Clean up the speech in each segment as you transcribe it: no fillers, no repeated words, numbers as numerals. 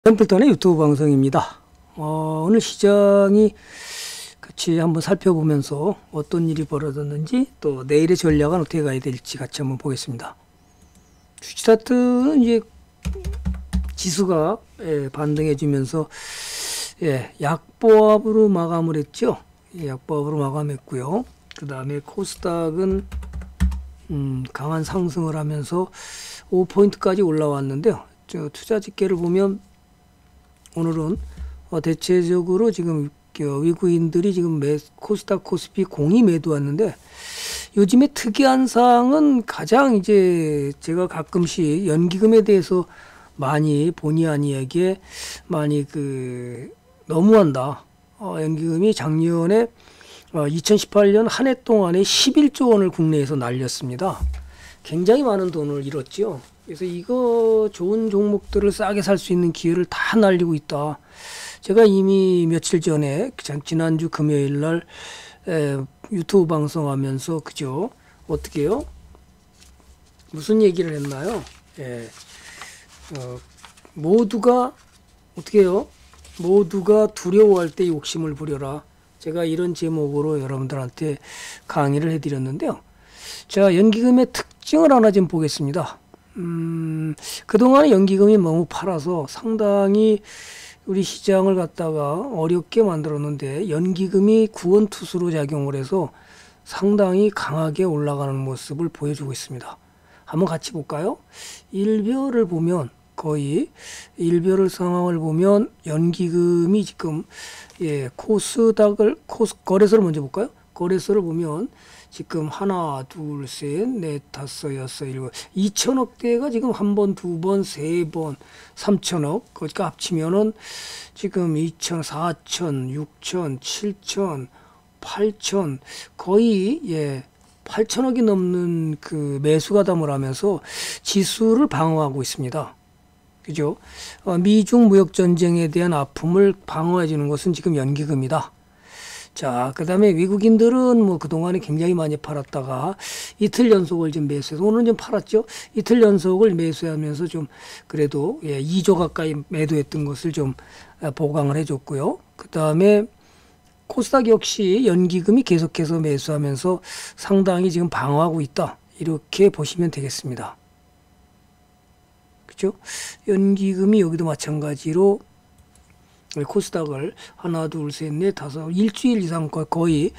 템플턴의 유튜브 방송입니다. 오늘 시장이 같이 한번 살펴보면서 어떤 일이 벌어졌는지 또 내일의 전략은 어떻게 가야 될지 같이 한번 보겠습니다. 주식차트는 이제 지수가 반등해 주면서 약보합으로 마감을 했죠. 약보합으로 마감했고요. 그 다음에 코스닥은 강한 상승을 하면서 5포인트까지 올라왔는데요. 투자 집계를 보면 오늘은 대체적으로 지금 외국인들이 지금 코스닥 코스피 공이 매도왔는데, 요즘에 특이한 사항은 가장 이제 제가 가끔씩 연기금에 대해서 많이 본의 아니게 많이 너무한다. 연기금이 작년에 2018년 한 해 동안에 11조 원을 국내에서 날렸습니다. 굉장히 많은 돈을 잃었죠. 그래서 이거 좋은 종목들을 싸게 살 수 있는 기회를 다 날리고 있다. 제가 이미 며칠 전에 지난주 금요일 날 유튜브 방송하면서 그죠? 어떻게 해요? 무슨 얘기를 했나요? 모두가 어떻게 해요? 모두가 두려워할 때 욕심을 부려라. 제가 이런 제목으로 여러분들한테 강의를 해드렸는데요. 자, 연기금의 특징을 하나 좀 보겠습니다. 그동안에 연기금이 너무 팔아서 상당히 우리 시장을 갖다가 어렵게 만들었는데, 연기금이 구원투수로 작용을 해서 상당히 강하게 올라가는 모습을 보여주고 있습니다. 한번 같이 볼까요? 일별을 보면 일별 상황을 보면 연기금이 지금 거래소를 먼저 볼까요? 거래소를 보면 지금 하나, 둘, 셋, 넷, 다섯, 여섯, 일곱, 2천억대가 지금 한 번, 두 번, 세 번, 3천억. 그러니까 합치면은 지금 2천, 4천, 6천, 7천, 8천, 거의 8천억이 넘는 그 매수 가담을 하면서 지수를 방어하고 있습니다. 그죠? 미중 무역 전쟁에 대한 아픔을 방어해 주는 것은 지금 연기금이다. 자, 그 다음에 외국인들은 그동안에 굉장히 많이 팔았다가 이틀 연속을 좀 매수해서, 오늘은 좀 팔았죠. 이틀 연속을 매수하면서 좀 그래도 2조 가까이 매도했던 것을 좀 보강을 해줬고요. 그 다음에 코스닥 역시 연기금이 계속해서 매수하면서 상당히 지금 방어하고 있다. 이렇게 보시면 되겠습니다. 그죠? 연기금이 여기도 마찬가지로 코스닥을 하나, 둘, 셋, 넷, 다섯, 일주일 이상 거의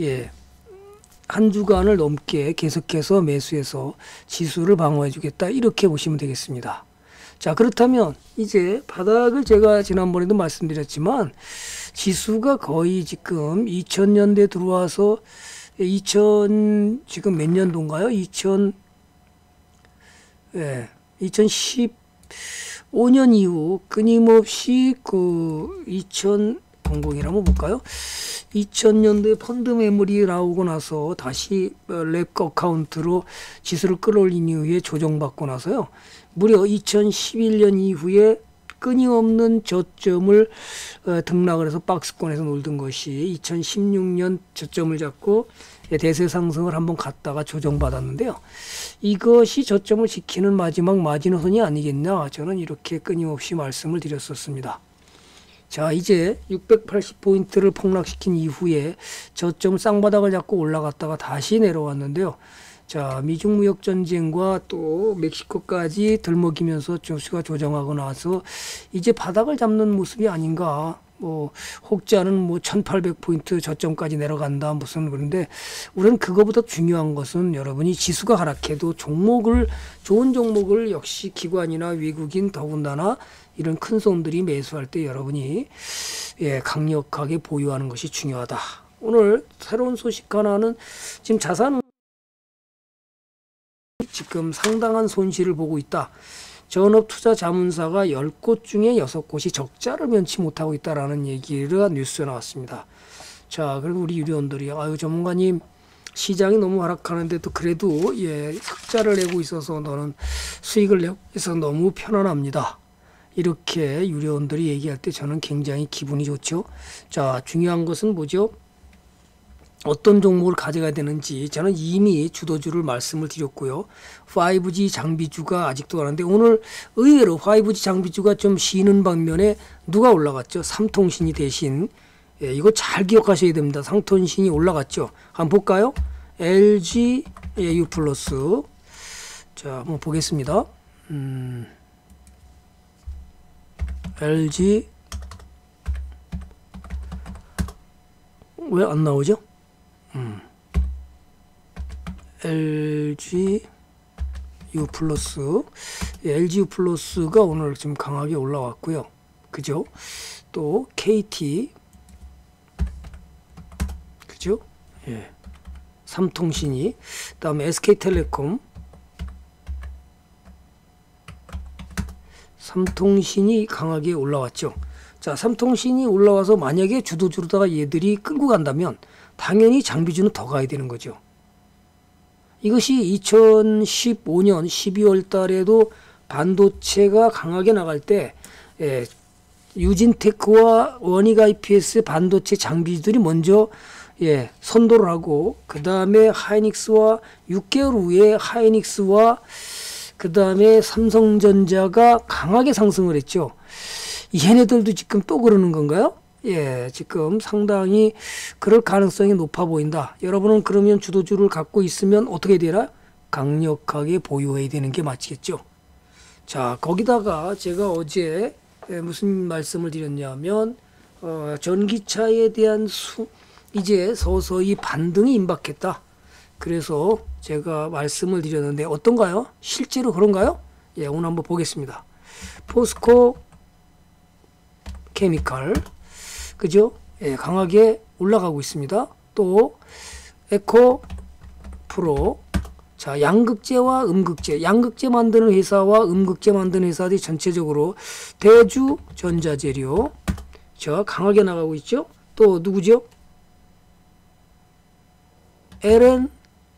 한 주간을 넘게 계속해서 매수해서 지수를 방어해 주겠다. 이렇게 보시면 되겠습니다. 자, 그렇다면 이제 바닥을 제가 지난번에도 말씀드렸지만, 지수가 거의 지금 2000년대 들어와서 지금 몇 년도인가요? 2015년 이후 끊임없이 2000이라 한번 볼까요? 2000년도에 펀드 매물이 나오고 나서 다시 랩 어카운트로 지수를 끌어올린 이후에 조정받고 나서요, 무려 2011년 이후에 끊임없는 저점을 등락을 해서 박스권에서 놀던 것이 2016년 저점을 잡고 대세 상승을 한번 갔다가 조정받았는데요. 이것이 저점을 지키는 마지막 마지노선이 아니겠냐, 저는 이렇게 끊임없이 말씀을 드렸었습니다. 자, 이제 680포인트를 폭락시킨 이후에 저점 쌍바닥을 잡고 올라갔다가 다시 내려왔는데요. 자, 미중 무역 전쟁과 또 멕시코까지 들먹이면서 지수가 조정하고 나서 이제 바닥을 잡는 모습이 아닌가. 혹지 않은 1800포인트 저점까지 내려간다 무슨. 그런데 우리는 그거보다 중요한 것은, 여러분이 지수가 하락해도 좋은 종목을 역시 기관이나 외국인, 더군다나 이런 큰 손들이 매수할 때 여러분이 강력하게 보유하는 것이 중요하다. 오늘 새로운 소식 하나는, 지금 지금 상당한 손실을 보고 있다. 전업투자자문사가 10곳 중에 6곳이 적자를 면치 못하고 있다라는 얘기가 뉴스에 나왔습니다. 자, 그리고 우리 유료원들이 전문가님, 시장이 너무 하락하는데도 그래도 흑자를 내고 있어서 너는 수익을 내고 있어서 너무 편안합니다. 이렇게 유료원들이 얘기할 때 저는 굉장히 기분이 좋죠. 자, 중요한 것은 뭐죠? 어떤 종목을 가져가야 되는지 저는 이미 주도주를 말씀을 드렸고요. 5G 장비주가 아직도 가는데 오늘 의외로 5G 장비주가 좀 쉬는 방면에 누가 올라갔죠? 삼통신이 대신. 예, 이거 잘 기억하셔야 됩니다. 삼통신이 올라갔죠. 한번 볼까요? LG U 플러스. 자, 한번 보겠습니다. LG 왜 안 나오죠? LG U 플러스. 예, LG U 플러스가 오늘 좀 강하게 올라왔고요. 그죠? 또 KT. 그죠? 예. 삼통신이. 그다음에 SK텔레콤. 삼통신이 강하게 올라왔죠. 자, 삼통신이 올라와서 만약에 주도주로다가 얘들이 끌고 간다면 당연히 장비주는 더 가야 되는 거죠. 이것이 2015년 12월 달에도 반도체가 강하게 나갈 때 유진테크와 원익 IPS 반도체 장비주들이 먼저 선도를 하고 그 다음에 하이닉스와 6개월 후에 하이닉스와 그 다음에 삼성전자가 강하게 상승을 했죠. 얘네들도 지금 또 그러는 건가요? 예, 지금 상당히 그럴 가능성이 높아 보인다. 여러분은 그러면 주도주를 갖고 있으면 어떻게 되나? 강력하게 보유해야 되는 게 맞겠죠. 자, 거기다가 제가 어제 무슨 말씀을 드렸냐면 전기차에 대한 이제 서서히 반등이 임박했다. 그래서 제가 말씀을 드렸는데 어떤가요? 실제로 그런가요? 예, 오늘 한번 보겠습니다. 포스코 케미칼, 그죠? 예, 강하게 올라가고 있습니다. 또 에코 프로. 자, 양극재와 음극재, 양극재 만드는 회사와 음극재 만드는 회사들이 전체적으로 대주 전자재료, 저 강하게 나가고 있죠. 또 누구죠? LNF.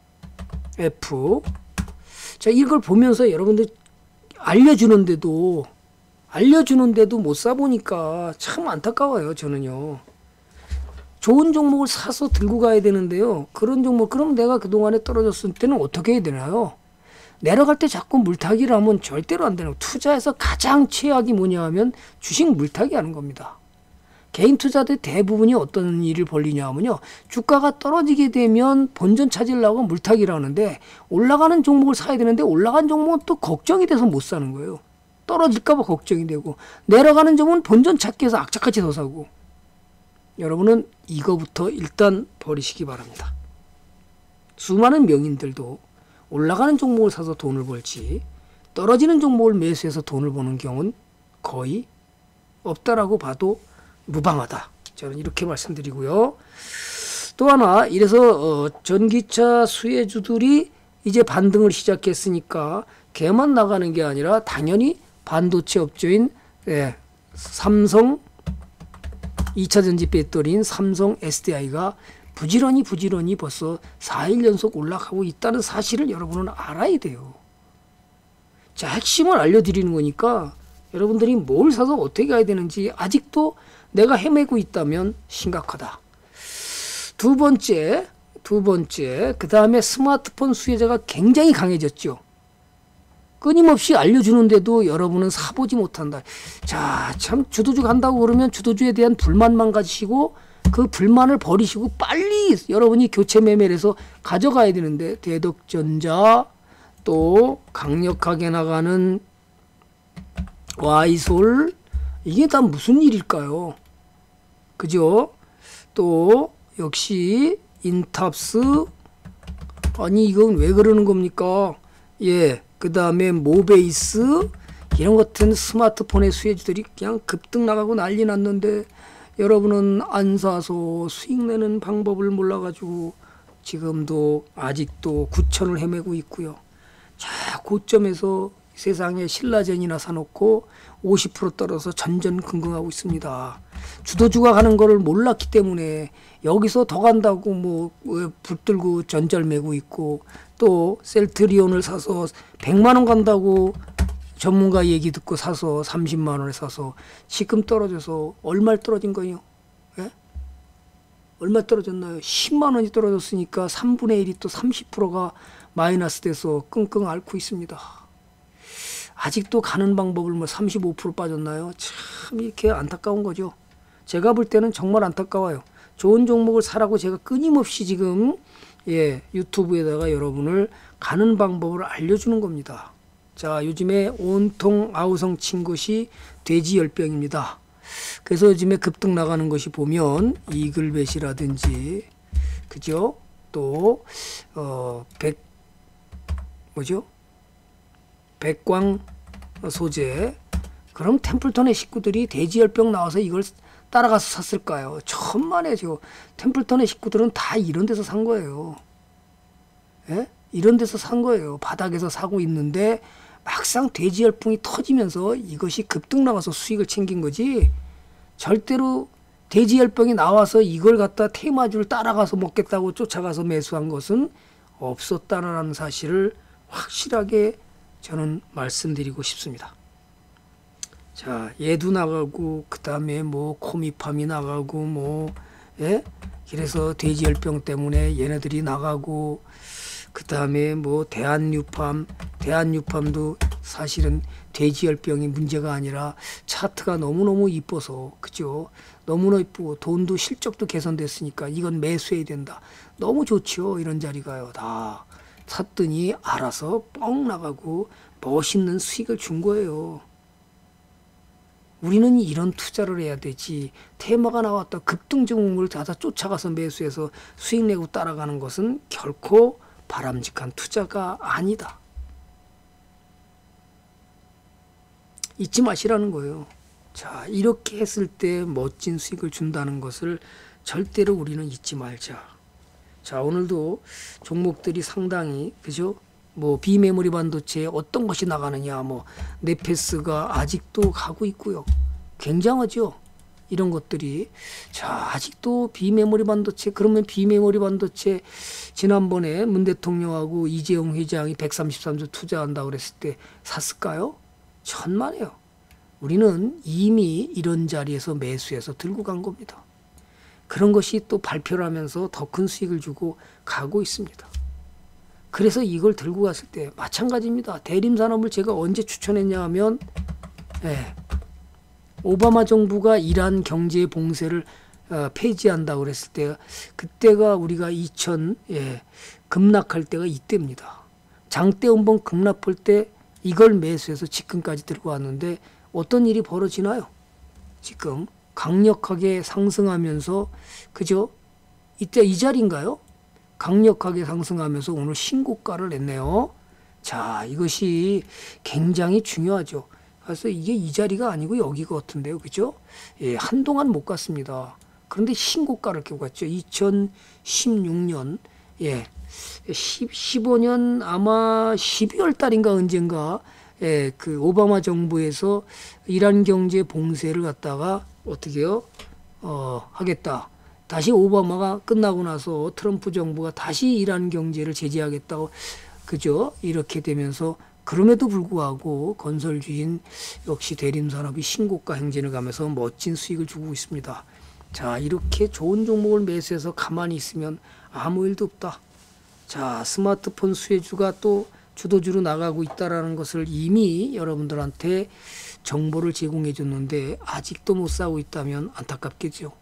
자, 이걸 보면서 여러분들 알려주는데도 못 사보니까 참 안타까워요. 저는요. 좋은 종목을 사서 들고 가야 되는데요. 그런 종목, 그럼 내가 그동안에 떨어졌을 때는 어떻게 해야 되나요? 내려갈 때 자꾸 물타기를 하면 절대로 안 되는 거예요. 투자에서 가장 최악이 뭐냐 하면 주식 물타기 하는 겁니다. 개인 투자들 대부분이 어떤 일을 벌리냐 하면요. 주가가 떨어지게 되면 본전 찾으려고 물타기를 하는데 올라가는 종목을 사야 되는데 올라간 종목은 또 걱정이 돼서 못 사는 거예요. 떨어질까 봐 걱정이 되고 내려가는 종목은 본전 찾기 위해서 악착같이 더 사고. 여러분은 이거부터 일단 버리시기 바랍니다. 수많은 명인들도 올라가는 종목을 사서 돈을 벌지 떨어지는 종목을 매수해서 돈을 버는 경우는 거의 없다라고 봐도 무방하다. 저는 이렇게 말씀드리고요. 또 하나, 이래서 전기차 수혜주들이 이제 반등을 시작했으니까 걔만 나가는 게 아니라 당연히 반도체 업체인 삼성 2차전지 배터리인 삼성 SDI가 부지런히 벌써 4일 연속 올라가고 있다는 사실을 여러분은 알아야 돼요. 자, 핵심을 알려드리는 거니까 여러분들이 뭘 사서 어떻게 가야 되는지 아직도 내가 헤매고 있다면 심각하다. 두 번째, 그 다음에 스마트폰 수혜자가 굉장히 강해졌죠. 끊임없이 알려주는데도 여러분은 사보지 못한다. 자, 참 주도주 간다고 그러면 주도주에 대한 불만만 가지시고 그 불만을 버리시고 빨리 여러분이 교체 매매를 해서 가져가야 되는데 대덕전자, 또 강력하게 나가는 와이솔, 이게 다 무슨 일일까요? 그죠? 또 역시 인탑스, 아니 이건 왜 그러는 겁니까? 예, 그 다음에 모베이스, 이런 같은 스마트폰의 수혜주들이 그냥 급등 나가고 난리 났는데 여러분은 안 사서 수익 내는 방법을 몰라가지고 지금도 아직도 9천을 헤매고 있고요. 자, 고점에서 세상에 신라젠이나 사놓고 50% 떨어서 전전긍긍하고 있습니다. 주도주가 가는 거를 몰랐기 때문에 여기서 더 간다고 뭐 붙들고 전절매고 있고, 또 셀트리온을 사서 100만 원 간다고 전문가 얘기 듣고 사서 30만 원에 사서 지금 떨어져서 얼마 떨어진 거예요? 예? 얼마 떨어졌나요? 10만 원이 떨어졌으니까 3분의 1이 또 30%가 마이너스 돼서 끙끙 앓고 있습니다. 아직도 가는 방법을 뭐 35% 빠졌나요? 참 이렇게 안타까운 거죠. 제가 볼 때는 정말 안타까워요. 좋은 종목을 사라고 제가 끊임없이 지금 유튜브에다가 여러분을 가는 방법을 알려주는 겁니다. 자, 요즘에 온통 아우성 친 것이 돼지열병입니다. 그래서 요즘에 급등 나가는 것이 보면 이글벳이라든지 그죠? 또 백광 소재. 그럼 템플턴의 식구들이 돼지열병 나와서 이걸 따라가서 샀을까요? 천만에죠. 템플턴의 식구들은 다 이런 데서 산 거예요. 예? 이런 데서 산 거예요. 바닥에서 사고 있는데 막상 돼지 열풍이 터지면서 이것이 급등 나가서 수익을 챙긴 거지. 절대로 돼지 열병이 나와서 이걸 갖다 테마주를 따라가서 먹겠다고 쫓아가서 매수한 것은 없었다는 사실을 확실하게 저는 말씀드리고 싶습니다. 자, 얘도 나가고 그 다음에 뭐 코미팜이 나가고 그래서 돼지열병 때문에 얘네들이 나가고 그 다음에 뭐 대한유팜도 사실은 돼지열병이 문제가 아니라 차트가 너무너무 이뻐서 그죠? 너무너무 이쁘고 돈도 실적도 개선됐으니까 이건 매수해야 된다. 너무 좋죠. 이런 자리가요. 다 샀더니 알아서 뻥 나가고 멋있는 수익을 준 거예요. 우리는 이런 투자를 해야 되지. 테마가 나왔다 급등 종목을 다 쫓아가서 매수해서 수익 내고 따라가는 것은 결코 바람직한 투자가 아니다. 잊지 마시라는 거예요. 자, 이렇게 했을 때 멋진 수익을 준다는 것을 절대로 우리는 잊지 말자. 자, 오늘도 종목들이 상당히 그죠? 뭐 비메모리 반도체에 어떤 것이 나가느냐, 뭐 네페스가 아직도 가고 있고요. 굉장하죠. 이런 것들이. 자, 아직도 비메모리 반도체. 그러면 비메모리 반도체 지난번에 문 대통령하고 이재용 회장이 133조 투자한다고 그랬을 때 샀을까요? 천만에요. 우리는 이미 이런 자리에서 매수해서 들고 간 겁니다. 그런 것이 또 발표를 하면서 더 큰 수익을 주고 가고 있습니다. 그래서 이걸 들고 갔을 때 마찬가지입니다. 대림산업을 제가 언제 추천했냐 하면 오바마 정부가 이란 경제 봉쇄를 폐지한다고 그랬을 때 그때가 우리가 급락할 때가 이때입니다. 장대 한번 급락할 때 이걸 매수해서 지금까지 들고 왔는데 어떤 일이 벌어지나요? 지금 강력하게 상승하면서 그죠? 이때 이 자리인가요? 강력하게 상승하면서 오늘 신고가를 냈네요. 자, 이것이 굉장히 중요하죠. 그래서 이게 이 자리가 아니고 여기 같은데요. 그죠? 한동안 못 갔습니다. 그런데 신고가를 깨고 갔죠. 2016년, 15년 아마 12월 달인가 언젠가, 그 오바마 정부에서 이란 경제 봉쇄를 갖다가 어떻게요? 하겠다. 다시 오바마가 끝나고 나서 트럼프 정부가 다시 이란 경제를 제재하겠다고 그죠? 이렇게 되면서 그럼에도 불구하고 건설주인 역시 대림산업이 신고가 행진을 가면서 멋진 수익을 주고 있습니다. 자, 이렇게 좋은 종목을 매수해서 가만히 있으면 아무 일도 없다. 자, 스마트폰 수혜주가 또 주도주로 나가고 있다는 것을 이미 여러분들한테 정보를 제공해 줬는데 아직도 못 사고 있다면 안타깝겠죠.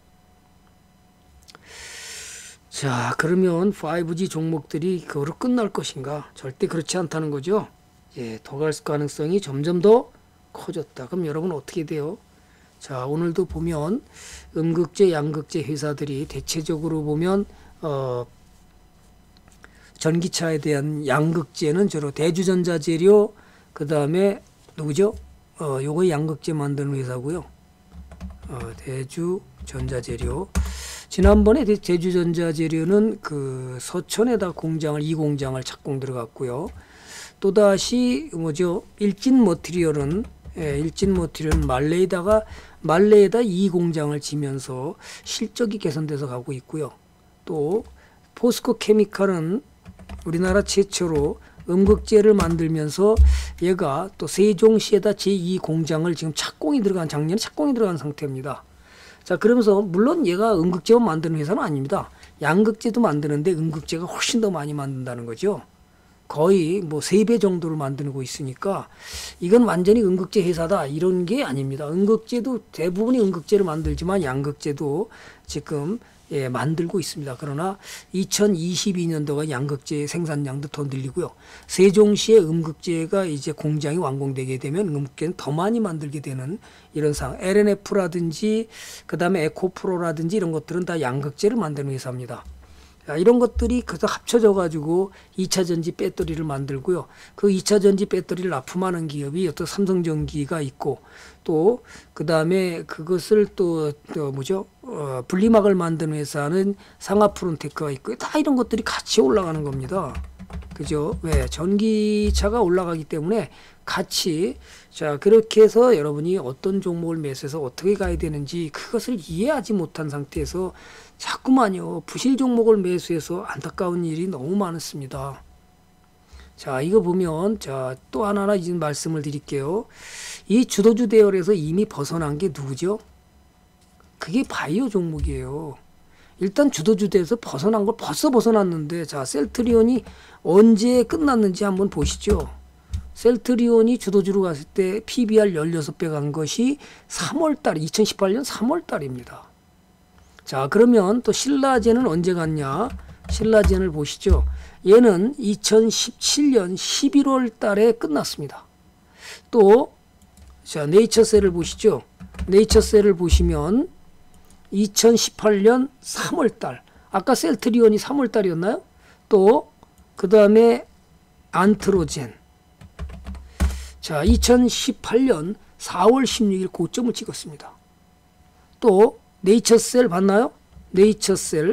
자, 그러면 5G 종목들이 그거로 끝날 것인가? 절대 그렇지 않다는 거죠. 더 갈 가능성이 점점 더 커졌다. 그럼 여러분 어떻게 돼요? 자, 오늘도 보면 음극재, 양극재 회사들이 대체적으로 보면 전기차에 대한 양극재는 주로 대주전자재료, 그 다음에 누구죠? 요거 양극재 만드는 회사고요. 대주전자재료. 지난번에 대주전자재료는 그 서천에다 이 공장을 착공 들어갔고요. 또다시 뭐죠? 일진 머티리얼은 말레에다 이 공장을 지면서 실적이 개선돼서 가고 있고요. 또 포스코 케미칼은 우리나라 최초로 음극재를 만들면서 얘가 또 세종시에다 제2 공장을 지금 작년에 착공이 들어간 상태입니다. 자, 그러면서 물론 얘가 음극재만 만드는 회사는 아닙니다. 양극재도 만드는데 음극재가 훨씬 더 많이 만든다는 거죠. 거의 뭐 3배 정도를 만들고 있으니까 이건 완전히 음극재 회사다 이런 게 아닙니다. 음극재도 대부분이 음극재를 만들지만 양극재도 지금 만들고 있습니다. 그러나 2022년도가 양극재 생산량도 더 늘리고요. 세종시의 음극재가 이제 공장이 완공되게 되면 음극재는 더 많이 만들게 되는 이런 상황. LNF라든지 그다음에 에코프로라든지 이런 것들은 다 양극재를 만드는 회사입니다. 이런 것들이 그래서 합쳐져 가지고 2차 전지 배터리를 만들고요. 그 2차 전지 배터리를 납품하는 기업이 또 삼성전기가 있고 또 그다음에 그것을 또 뭐죠? 분리막을 만드는 회사는 상하프론테크가 있고 다 이런 것들이 같이 올라가는 겁니다. 그죠? 왜? 전기차가 올라가기 때문에 같이 자 그렇게 해서 여러분이 어떤 종목을 매수해서 어떻게 가야 되는지 그것을 이해하지 못한 상태에서 자꾸만요 부실 종목을 매수해서 안타까운 일이 너무 많습니다. 자 이거 보면 자 또 하나 이제 말씀을 드릴게요. 이 주도주 대열에서 이미 벗어난 게 누구죠? 그게 바이오 종목이에요. 일단 주도주 대열에서 벗어난 걸 벌써 벗어났는데 자 셀트리온이 언제 끝났는지 한번 보시죠. 셀트리온이 주도주로 갔을 때 PBR 16배 간 것이 3월달 2018년 3월달입니다. 자 그러면 또 신라젠은 언제 갔냐? 신라젠을 보시죠. 얘는 2017년 11월 달에 끝났습니다. 또 자 네이처셀을 보시죠. 네이처셀을 보시면 2018년 3월 달 아까 셀트리온이 3월 달이었나요? 또 그 다음에 안트로젠 자 2018년 4월 16일 고점을 찍었습니다. 또 네이처셀 봤나요? 네이처셀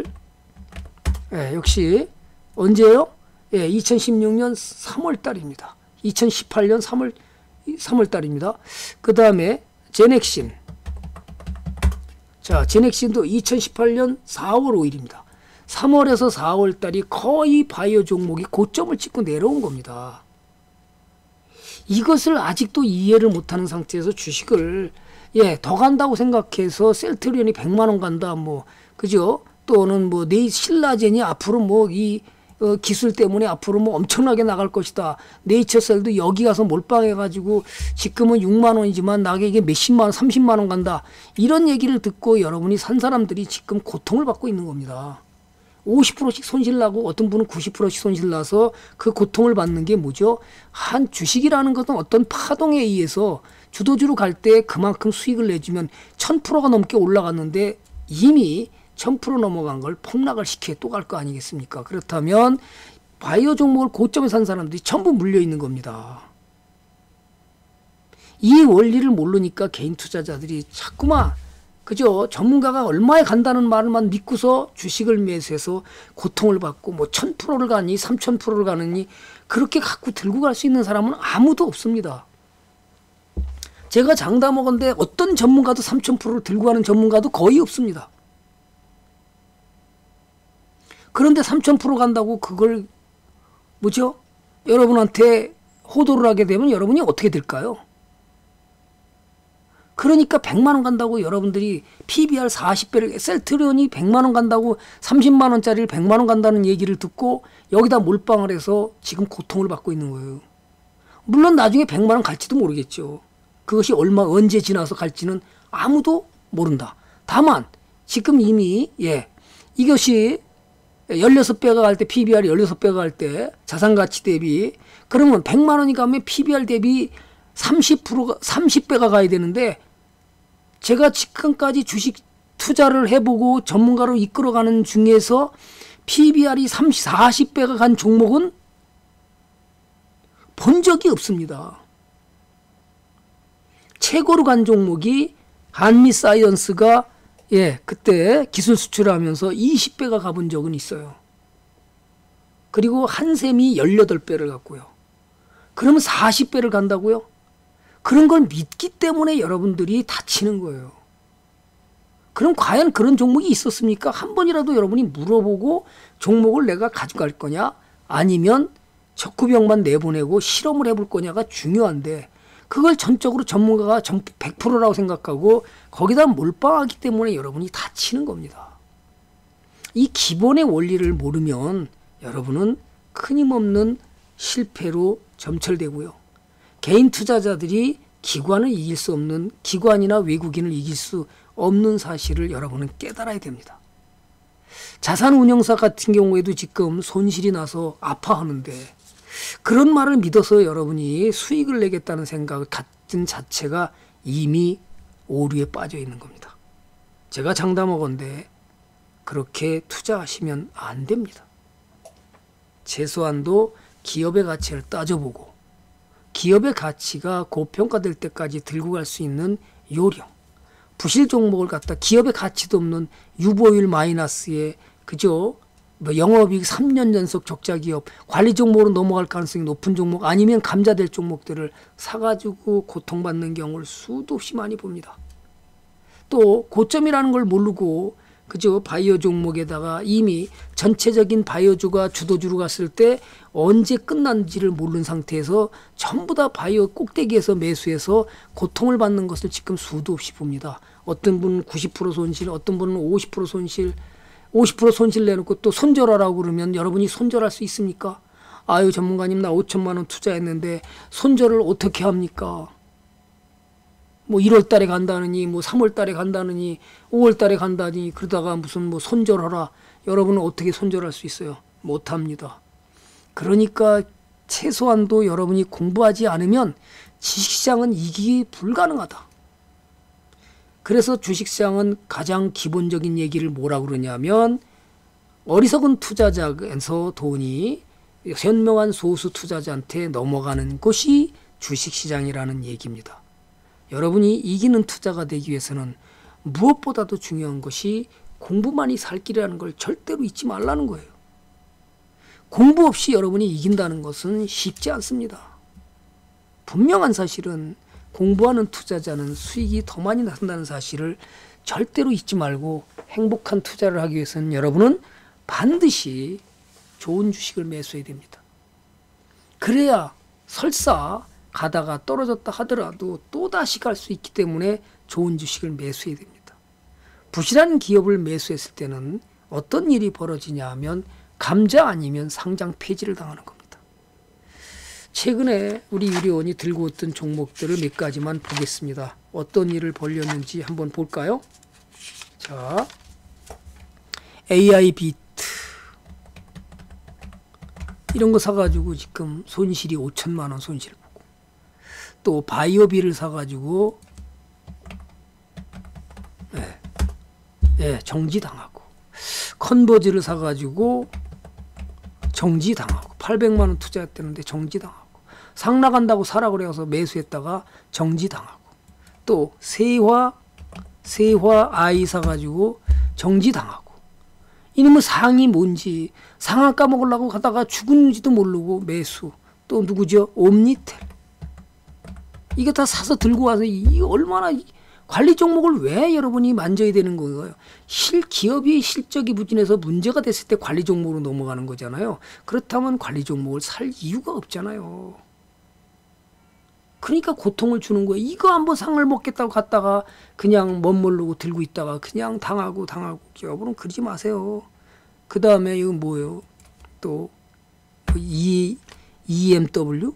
역시 언제요? 2016년 3월 달입니다. 2018년 3월 달입니다. 그 다음에 제넥신 자 제넥신도 2018년 4월 5일입니다. 3월에서 4월 달이 거의 바이오 종목이 고점을 찍고 내려온 겁니다. 이것을 아직도 이해를 못하는 상태에서 주식을 더 간다고 생각해서 셀트리온이 100만 원 간다 뭐 그죠? 또는 뭐 신라젠이 앞으로 뭐 이 기술 때문에 앞으로 뭐 엄청나게 나갈 것이다. 네이처셀도 여기 가서 몰빵해가지고 지금은 6만 원이지만 나게 이게 몇십만 원, 30만 원 간다. 이런 얘기를 듣고 여러분이 산 사람들이 지금 고통을 받고 있는 겁니다. 50%씩 손실 나고 어떤 분은 90%씩 손실 나서 그 고통을 받는 게 뭐죠? 한 주식이라는 것은 어떤 파동에 의해서 주도주로 갈 때 그만큼 수익을 내주면 1000%가 넘게 올라갔는데 이미 1000% 넘어간 걸 폭락을 시켜 또 갈 거 아니겠습니까? 그렇다면 바이오 종목을 고점에 산 사람들이 전부 물려 있는 겁니다. 이 원리를 모르니까 개인 투자자들이 자꾸만 그죠? 전문가가 얼마에 간다는 말만 믿고서 주식을 매수해서 고통을 받고 뭐 1000%를 가니 3000%를 가느니 그렇게 갖고 들고 갈 수 있는 사람은 아무도 없습니다. 제가 장담하건대 어떤 전문가도 3000%를 들고 가는 전문가도 거의 없습니다. 그런데 3000% 간다고 그걸 뭐죠? 여러분한테 호도를 하게 되면 여러분이 어떻게 될까요? 그러니까 100만 원 간다고 여러분들이 PBR 40배를 셀트리온이 100만 원 간다고 30만 원짜리를 100만 원 간다는 얘기를 듣고 여기다 몰빵을 해서 지금 고통을 받고 있는 거예요. 물론 나중에 100만 원 갈지도 모르겠죠. 그것이 언제 지나서 갈지는 아무도 모른다. 다만 지금 이미 이것이 16배가 갈 때 PBR이 16배가 갈 때 자산가치 대비 그러면 100만 원이 가면 PBR 대비 30배가 가야 되는데 제가 지금까지 주식 투자를 해보고 전문가로 이끌어가는 중에서 PBR이 40배가 간 종목은 본 적이 없습니다. 최고로 간 종목이 한미사이언스가 그때 기술 수출하면서 20배가 가본 적은 있어요. 그리고 한샘이 18배를 갔고요. 그러면 40배를 간다고요? 그런 걸 믿기 때문에 여러분들이 다치는 거예요. 그럼 과연 그런 종목이 있었습니까? 한 번이라도 여러분이 물어보고 종목을 내가 가져갈 거냐? 아니면 적구병만 내보내고 실험을 해볼 거냐가 중요한데 그걸 전적으로 전문가가 100%라고 생각하고 거기다 몰빵하기 때문에 여러분이 다치는 겁니다. 이 기본의 원리를 모르면 여러분은 끊임없는 실패로 점철되고요. 개인 투자자들이 기관을 이길 수 없는, 기관이나 외국인을 이길 수 없는 사실을 여러분은 깨달아야 됩니다. 자산운용사 같은 경우에도 지금 손실이 나서 아파하는데 그런 말을 믿어서 여러분이 수익을 내겠다는 생각 같은 자체가 이미 오류에 빠져 있는 겁니다. 제가 장담하건대 그렇게 투자하시면 안 됩니다. 최소한도 기업의 가치를 따져보고 기업의 가치가 고평가될 때까지 들고 갈 수 있는 요령, 부실 종목을 갖다 기업의 가치도 없는 유보율 마이너스에 그저 영업이익 3년 연속 적자 기업, 관리 종목으로 넘어갈 가능성이 높은 종목 아니면 감자될 종목들을 사가지고 고통받는 경우를 수도 없이 많이 봅니다. 또 고점이라는 걸 모르고 그저 바이오 종목에다가 이미 전체적인 바이오주가 주도주로 갔을 때 언제 끝난지를 모르는 상태에서 전부 다 바이오 꼭대기에서 매수해서 고통을 받는 것을 지금 수도 없이 봅니다. 어떤 분은 90% 손실, 어떤 분은 50% 손실, 50% 손실 내놓고 또 손절하라고 그러면 여러분이 손절할 수 있습니까? 아유 전문가님 나 5천만 원 투자했는데 손절을 어떻게 합니까? 뭐 1월 달에 간다느니 뭐 3월 달에 간다느니 5월 달에 간다니 그러다가 무슨 뭐 손절하라. 여러분은 어떻게 손절할 수 있어요? 못합니다. 그러니까 최소한도 여러분이 공부하지 않으면 주식시장은 이기기 불가능하다. 그래서 주식시장은 가장 기본적인 얘기를 뭐라 그러냐면 어리석은 투자자에서 돈이 현명한 소수 투자자한테 넘어가는 것이 주식시장이라는 얘기입니다. 여러분이 이기는 투자가 되기 위해서는 무엇보다도 중요한 것이 공부만이 살 길이라는 걸 절대로 잊지 말라는 거예요. 공부 없이 여러분이 이긴다는 것은 쉽지 않습니다. 분명한 사실은 공부하는 투자자는 수익이 더 많이 나는다는 사실을 절대로 잊지 말고 행복한 투자를 하기 위해서는 여러분은 반드시 좋은 주식을 매수해야 됩니다. 그래야 설사 가다가 떨어졌다 하더라도 또다시 갈 수 있기 때문에 좋은 주식을 매수해야 됩니다. 부실한 기업을 매수했을 때는 어떤 일이 벌어지냐 하면 감자 아니면 상장 폐지를 당하는 겁니다. 최근에 우리 유료원이 들고 있던 종목들을 몇 가지만 보겠습니다. 어떤 일을 벌였는지 한번 볼까요? 자, AI 비트 이런 거 사가지고 지금 손실이 5천만 원 손실 보고 또 바이오비를 사가지고 정지당하고 컨버즈를 사가지고 정지당하고 800만 원 투자했다는데 정지당하고 상나간다고 사라 그래서 매수했다가 정지당하고 또 세화 아이 사가지고 정지당하고 이놈의 상이 뭔지 상한 까먹으려고 가다가 죽은지도 모르고 매수 또 누구죠? 옴니텔 이거 다 사서 들고 와서 이 얼마나 관리 종목을 왜 여러분이 만져야 되는 거예요? 기업이 실적이 부진해서 문제가 됐을 때 관리 종목으로 넘어가는 거잖아요. 그렇다면 관리 종목을 살 이유가 없잖아요. 그러니까 고통을 주는 거예요. 이거 한번 상을 먹겠다고 갔다가 그냥 멋모르고 들고 있다가 그냥 당하고 여러분은 그러지 마세요. 그 다음에 이거 뭐예요? 또 EMW?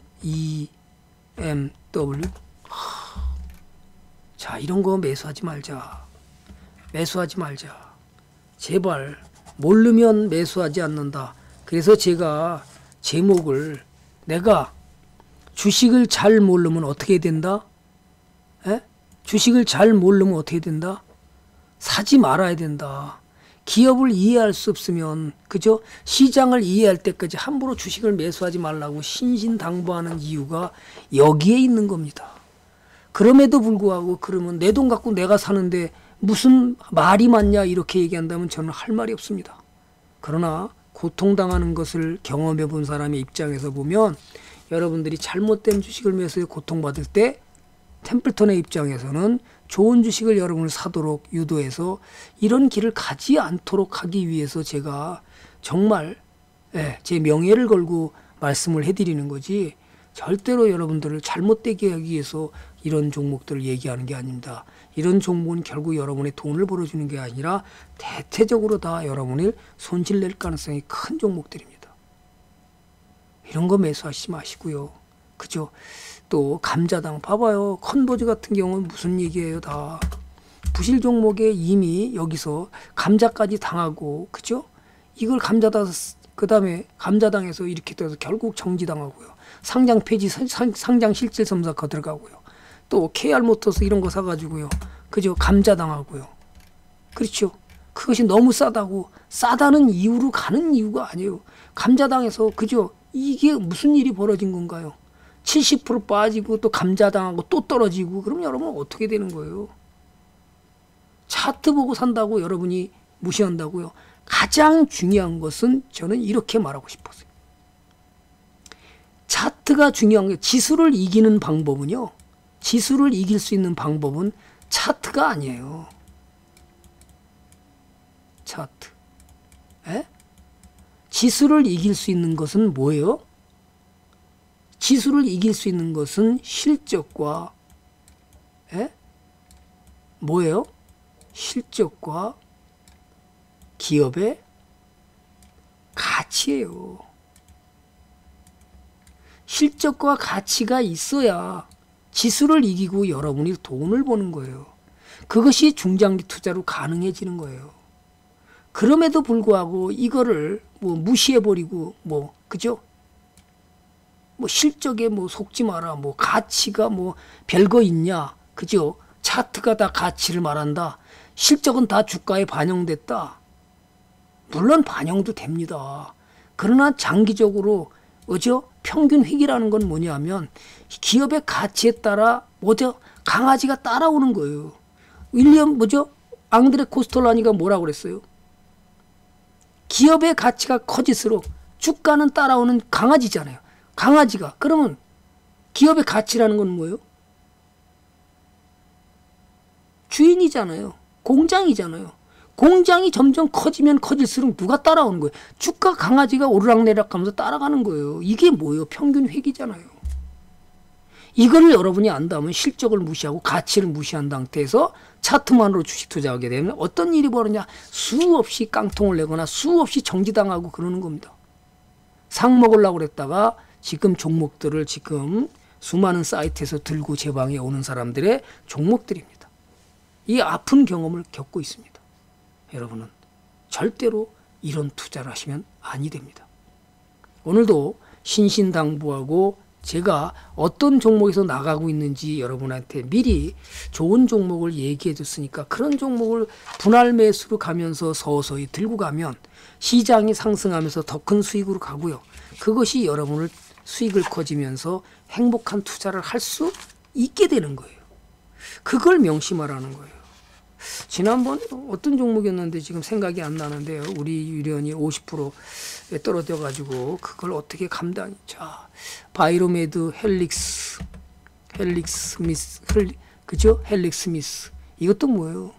자, 이런 거 매수하지 말자. 제발 모르면 매수하지 않는다. 그래서 제가 제목을 내가 주식을 잘 모르면 어떻게 된다? 주식을 잘 모르면 어떻게 된다? 사지 말아야 된다. 기업을 이해할 수 없으면 그죠? 시장을 이해할 때까지 함부로 주식을 매수하지 말라고 신신당부하는 이유가 여기에 있는 겁니다. 그럼에도 불구하고 그러면 내 돈 갖고 내가 사는데 무슨 말이 맞냐 이렇게 얘기한다면 저는 할 말이 없습니다. 그러나 고통당하는 것을 경험해 본 사람의 입장에서 보면 여러분들이 잘못된 주식을 매수해 고통받을 때 템플턴의 입장에서는 좋은 주식을 여러분을 사도록 유도해서 이런 길을 가지 않도록 하기 위해서 제가 정말 제 명예를 걸고 말씀을 해드리는 거지 절대로 여러분들을 잘못되게 하기 위해서 이런 종목들을 얘기하는 게 아닙니다. 이런 종목은 결국 여러분의 돈을 벌어주는 게 아니라 대체적으로 다 여러분을 손실낼 가능성이 큰 종목들입니다. 이런 거 매수하시지 마시고요. 그죠? 또 감자당 봐봐요. 컨버즈 같은 경우는 무슨 얘기예요? 다 부실 종목에 이미 여기서 감자까지 당하고, 그죠? 이걸 그다음에 감자당에서 이렇게 돼서 결국 정지당하고요. 상장 폐지, 상장 실질 검사가 들어가고요. 또 KR모터스 이런 거 사가지고요. 그죠? 감자당하고요. 그렇죠? 그것이 너무 싸다는 이유로 가는 이유가 아니에요. 감자당에서, 그죠? 이게 무슨 일이 벌어진 건가요? 70% 빠지고 또 감자당하고 또 떨어지고, 그럼 여러분 어떻게 되는 거예요? 차트 보고 산다고 여러분이 무시한다고요? 가장 중요한 것은 저는 이렇게 말하고 싶었어요. 차트가 중요한 게, 지수를 이기는 방법은요, 지수를 이길 수 있는 방법은 차트가 아니에요. 차트. 에? 지수를 이길 수 있는 것은 뭐예요? 지수를 이길 수 있는 것은 실적과, 뭐예요? 실적과 기업의 가치예요. 실적과 가치가 있어야 지수를 이기고 여러분이 돈을 버는 거예요. 그것이 중장기 투자로 가능해지는 거예요. 그럼에도 불구하고 이거를 뭐 무시해버리고, 뭐, 그죠? 뭐 실적에 뭐 속지 마라, 뭐 가치가 뭐 별거 있냐, 그죠? 차트가 다 가치를 말한다. 실적은 다 주가에 반영됐다. 물론 반영도 됩니다. 그러나 장기적으로, 그죠? 평균 획이라는 건 뭐냐면 기업의 가치에 따라 뭐죠? 강아지가 따라오는 거예요. 앙드레 코스톨라니가 뭐라고 그랬어요? 기업의 가치가 커질수록 주가는 따라오는 강아지잖아요. 강아지가. 그러면 기업의 가치라는 건 뭐예요? 주인이잖아요. 공장이잖아요. 공장이 점점 커지면 커질수록 누가 따라오는 거예요? 주가 강아지가 오르락내리락 하면서 따라가는 거예요. 이게 뭐예요? 평균 획이잖아요. 이걸 여러분이 안다면 실적을 무시하고 가치를 무시한 상태에서 차트만으로 주식 투자하게 되면 어떤 일이 벌어지냐? 수없이 깡통을 내거나 수없이 정지당하고 그러는 겁니다. 상 먹으려고 그랬다가 지금 종목들을 지금 수많은 사이트에서 들고 제 방에 오는 사람들의 종목들입니다. 이 아픈 경험을 겪고 있습니다. 여러분은 절대로 이런 투자를 하시면 아니 됩니다. 오늘도 신신당부하고 제가 어떤 종목에서 나가고 있는지 여러분한테 미리 좋은 종목을 얘기해 줬으니까 그런 종목을 분할 매수로 가면서 서서히 들고 가면 시장이 상승하면서 더 큰 수익으로 가고요. 그것이 여러분을 수익을 커지면서 행복한 투자를 할 수 있게 되는 거예요. 그걸 명심하라는 거예요. 지난번 어떤 종목이었는데 지금 생각이 안 나는데요. 우리 유련이 50%에 떨어져 가지고 그걸 어떻게 감당이. 자, 바이로메드, 헬릭스 스미스, 그죠? 헬릭스 스미스. 이것도 뭐예요?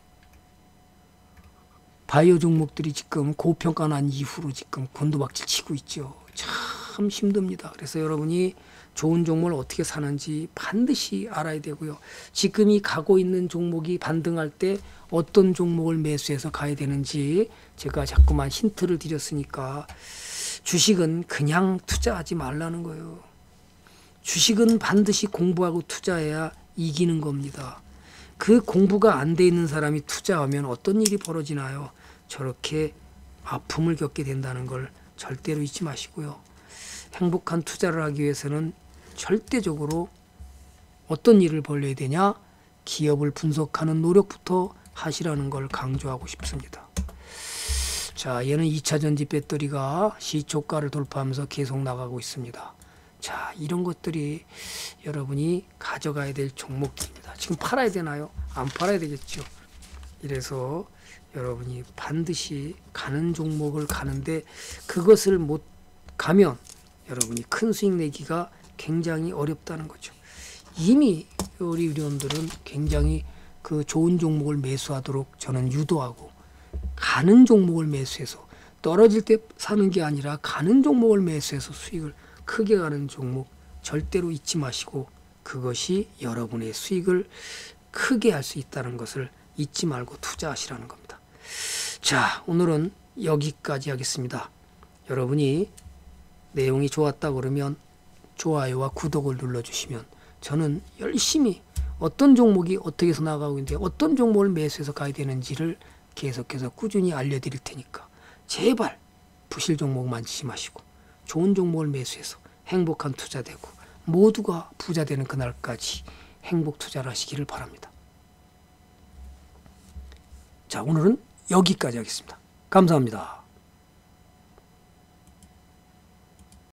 바이오 종목들이 지금 고평가 난 이후로 지금 곤두박질 치고 있죠. 참 힘듭니다. 그래서 여러분이 좋은 종목을 어떻게 사는지 반드시 알아야 되고요. 지금이 가고 있는 종목이 반등할 때 어떤 종목을 매수해서 가야 되는지 제가 자꾸만 힌트를 드렸으니까 주식은 그냥 투자하지 말라는 거예요. 주식은 반드시 공부하고 투자해야 이기는 겁니다. 그 공부가 안 돼 있는 사람이 투자하면 어떤 일이 벌어지나요? 저렇게 아픔을 겪게 된다는 걸 절대로 잊지 마시고요. 행복한 투자를 하기 위해서는 절대적으로 어떤 일을 벌려야 되냐? 기업을 분석하는 노력부터 하시라는 걸 강조하고 싶습니다. 자, 얘는 2차 전지 배터리가 시초가를 돌파하면서 계속 나가고 있습니다. 자, 이런 것들이 여러분이 가져가야 될 종목들입니다. 지금 팔아야 되나요? 안 팔아야 되겠죠. 이래서 여러분이 반드시 가는 종목을 가는데 그것을 못 가면 여러분이 큰 수익 내기가 굉장히 어렵다는 거죠. 이미 우리 유료원들은 굉장히 그 좋은 종목을 매수하도록 저는 유도하고 가는 종목을 매수해서 떨어질 때 사는 게 아니라 가는 종목을 매수해서 수익을 크게 가는 종목 절대로 잊지 마시고 그것이 여러분의 수익을 크게 할 수 있다는 것을 잊지 말고 투자하시라는 겁니다. 자, 오늘은 여기까지 하겠습니다. 여러분이 내용이 좋았다 그러면 좋아요와 구독을 눌러주시면 저는 열심히 어떤 종목이 어떻게 해서 나가고 있는데 어떤 종목을 매수해서 가야 되는지를 계속해서 꾸준히 알려드릴 테니까 제발 부실 종목 만지지 마시고 좋은 종목을 매수해서 행복한 투자되고 모두가 부자 되는 그날까지 행복 투자를 하시기를 바랍니다. 자, 오늘은 여기까지 하겠습니다. 감사합니다.